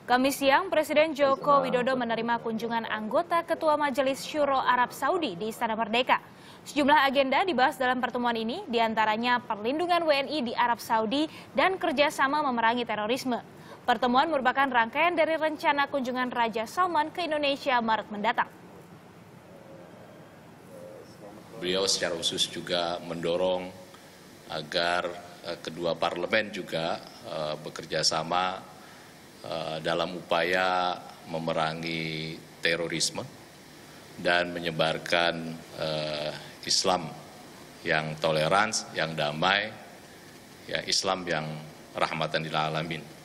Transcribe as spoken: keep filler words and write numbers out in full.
Kamis siang, Presiden Joko Widodo menerima kunjungan anggota Ketua Majelis Syuro Arab Saudi di Istana Merdeka. Sejumlah agenda dibahas dalam pertemuan ini, diantaranya perlindungan W N I di Arab Saudi dan kerjasama memerangi terorisme. Pertemuan merupakan rangkaian dari rencana kunjungan Raja Salman ke Indonesia Maret mendatang. Beliau secara khusus juga mendorong agar uh, kedua parlemen juga uh, bekerja sama uh, dalam upaya memerangi terorisme dan menyebarkan uh, Islam yang toleran, yang damai, ya Islam yang rahmatan lil alamin.